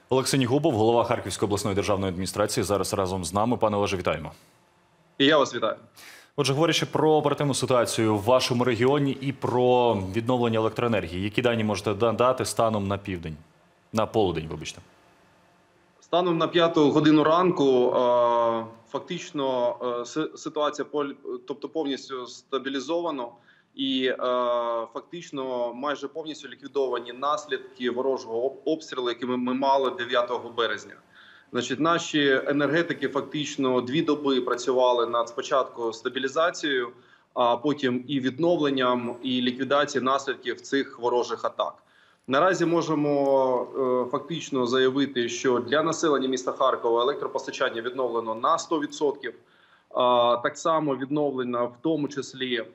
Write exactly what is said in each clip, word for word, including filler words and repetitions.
Олексій Нігубов, голова Харківської обласної державної адміністрації, зараз разом з нами. Пане Олеже, вітаємо. І я вас вітаю. Отже, говорячи про оперативну ситуацію в вашому регіоні і про відновлення електроенергії, які дані можете дати станом на південь, на полудень, вибачте? Станом на п'яту годину ранку фактично ситуація тобто повністю стабілізована і фактично майже повністю ліквідовані наслідки ворожого обстрілу, які ми мали дев'ятого березня. Значить, наші енергетики фактично дві доби працювали над спочатку стабілізацією, а потім і відновленням, і ліквідацією наслідків цих ворожих атак. Наразі можемо е, фактично заявити, що для населення міста Харкова електропостачання відновлено на сто відсотків. Е, так само відновлено в тому числі е,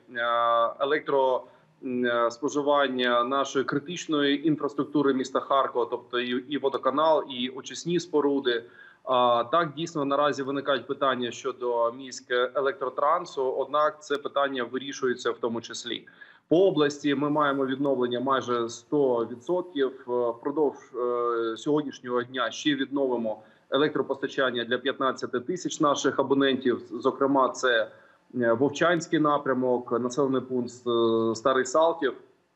електроспоживання нашої критичної інфраструктури міста Харкова, тобто і, і водоканал, і очисні споруди. Е, так, дійсно, наразі виникають питання щодо міськ електротрансу, однак це питання вирішується в тому числі. По області ми маємо відновлення майже сто відсотків. Впродовж е, сьогоднішнього дня ще відновимо електропостачання для п'ятнадцяти тисяч наших абонентів. Зокрема, це Вовчанський напрямок, населений пункт Старий Салтів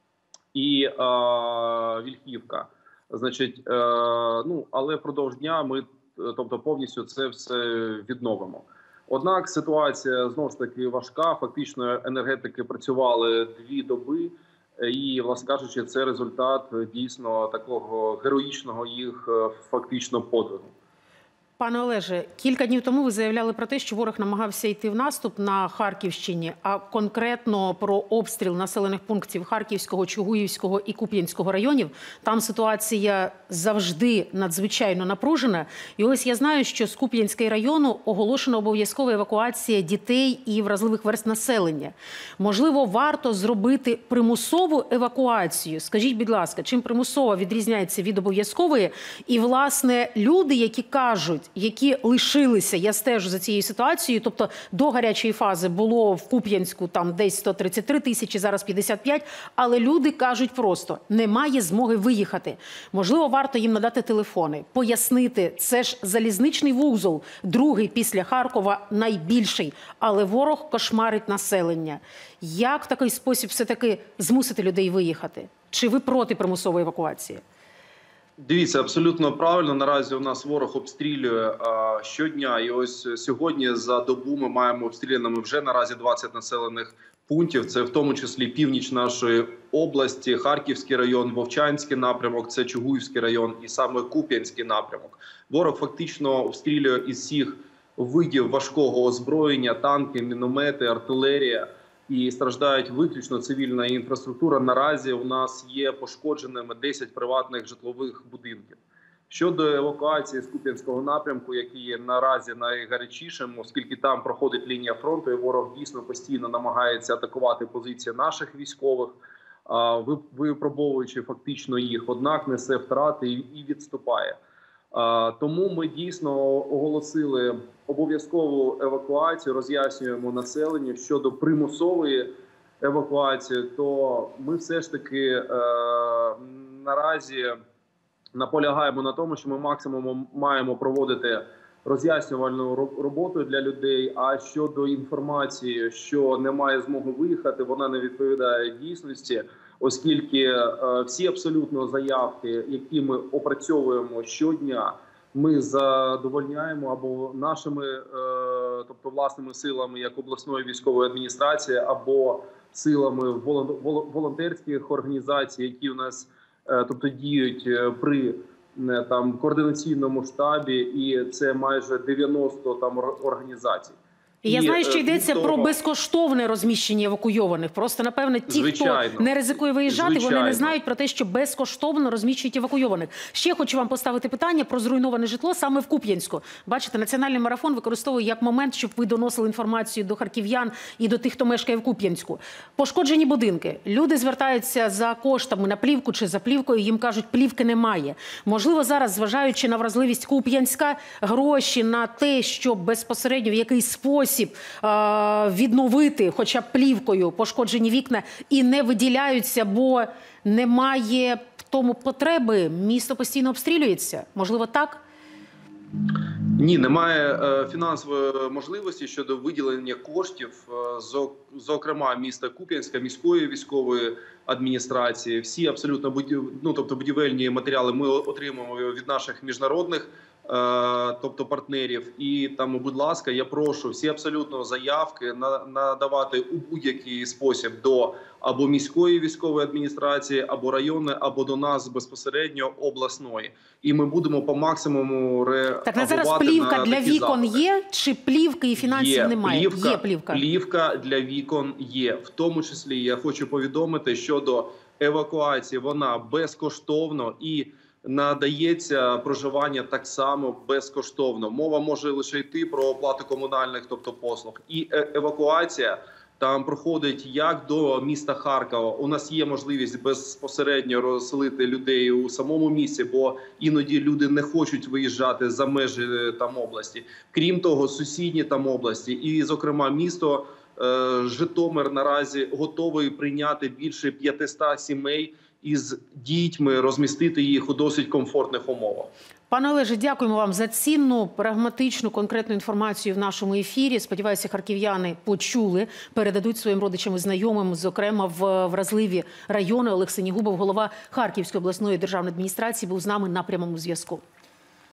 і е, Вільхівка. Значить, е, ну, але впродовж дня ми, тобто, повністю це все відновимо. Однак ситуація знову ж таки важка. Фактично енергетики працювали дві доби, і, власне кажучи, це результат дійсно такого героїчного їх фактично подвигу. Пане Олеже, кілька днів тому ви заявляли про те, що ворог намагався йти в наступ на Харківщині, а конкретно про обстріл населених пунктів Харківського, Чугуївського і Куп'янського районів. Там ситуація завжди надзвичайно напружена. І ось я знаю, що з Куп'янського району оголошена обов'язкова евакуація дітей і вразливих верств населення. Можливо, варто зробити примусову евакуацію? Скажіть, будь ласка, чим примусова відрізняється від обов'язкової? І, власне, люди, які кажуть, які лишилися, я стежу за цією ситуацією, тобто до гарячої фази було в Куп'янську там десь сто тридцять три тисячі, зараз п'ятдесят п'ять, але люди кажуть просто, немає змоги виїхати. Можливо, варто їм надати телефони, пояснити, це ж залізничний вузол, другий після Харкова, найбільший, але ворог кошмарить населення. Як в такий спосіб все-таки змусити людей виїхати? Чи ви проти примусової евакуації? Дивіться, абсолютно правильно. Наразі у нас ворог обстрілює а, щодня. І ось сьогодні за добу ми маємо обстріляними вже наразі двадцять населених пунктів. Це в тому числі північ нашої області, Харківський район, Вовчанський напрямок, це Чугуївський район і саме Куп'янський напрямок. Ворог фактично обстрілює із всіх видів важкого озброєння, танки, міномети, артилерія. І страждають виключно цивільна інфраструктура. Наразі у нас є пошкодженими десять приватних житлових будинків. Щодо евакуації з Куп'янського напрямку, який є наразі найгарячішим, оскільки там проходить лінія фронту, і ворог дійсно постійно намагається атакувати позиції наших військових, випробовуючи фактично їх, однак несе втрати і відступає. Тому ми дійсно оголосили обов'язкову евакуацію, роз'яснюємо населенню щодо примусової евакуації, то ми все ж таки е, наразі наполягаємо на тому, що ми максимум маємо проводити роз'яснювальну роботу для людей, а щодо інформації, що немає змоги виїхати, вона не відповідає дійсності, оскільки е, всі абсолютно заявки, які ми опрацьовуємо щодня, ми задовольняємо або нашими, е, тобто власними силами, як обласної військової адміністрації, або силами волонтерських організацій, які у нас е, тобто діють при е, там координаційному штабі, і це майже дев'яносто там організацій. І я знаю, що йдеться того... про безкоштовне розміщення евакуйованих. Просто, напевне, ті, Звичайно. хто не ризикує виїжджати, Звичайно. вони не знають про те, що безкоштовно розміщують евакуйованих. Ще хочу вам поставити питання про зруйноване житло саме в Куп'янську. Бачите, національний марафон використовує як момент, щоб ви доносили інформацію до харків'ян і до тих, хто мешкає в Куп'янську. Пошкоджені будинки. Люди звертаються за коштами на плівку чи за плівкою, їм кажуть, плівки немає. Можливо, зараз, зважаючи на вразливість Куп'янська, гроші на те, щоб безпосередньо в якийсь спосіб відновити хоча б плівкою пошкоджені вікна і не виділяються, бо немає тому потреби? Місто постійно обстрілюється? Можливо, так? Ні, немає е, фінансової можливості щодо виділення коштів, е, зо, зокрема міста Куп'янська, міської військової адміністрації. Всі абсолютно будів, ну, тобто будівельні матеріали ми отримуємо від наших міжнародних, е, тобто партнерів. І там, будь ласка, я прошу всі абсолютно заявки на, надавати у будь-який спосіб до або міської військової адміністрації, або районної, або до нас безпосередньо обласної. І ми будемо по максимуму реагувати. Так, на зараз плівка на для такі вікон заходи. є, чи плівки і фінансів Є немає? плівка, Є плівка. Плівка для вікон є. В тому числі я хочу повідомити щодо евакуації. Вона безкоштовно і надається проживання так само безкоштовно. Мова може лише йти про оплату комунальних, тобто послуг. І е- евакуація там проходить як до міста Харкова. У нас є можливість безпосередньо розселити людей у самому місті, бо іноді люди не хочуть виїжджати за межі там області. Крім того, сусідні там області і, зокрема, місто е, Житомир наразі готовий прийняти більше п'ятисот сімей із дітьми, розмістити їх у досить комфортних умовах. Пане Олеже, дякуємо вам за цінну, прагматичну, конкретну інформацію в нашому ефірі. Сподіваюся, харків'яни почули, передадуть своїм родичам і знайомим, зокрема в вразливі райони. Олег Синігубов, голова Харківської обласної державної адміністрації, був з нами на прямому зв'язку.